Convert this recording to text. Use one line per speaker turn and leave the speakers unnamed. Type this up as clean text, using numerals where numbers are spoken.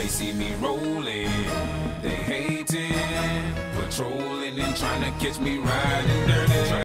they see me rolling, they hating, patrolling and trying to catch me riding dirty.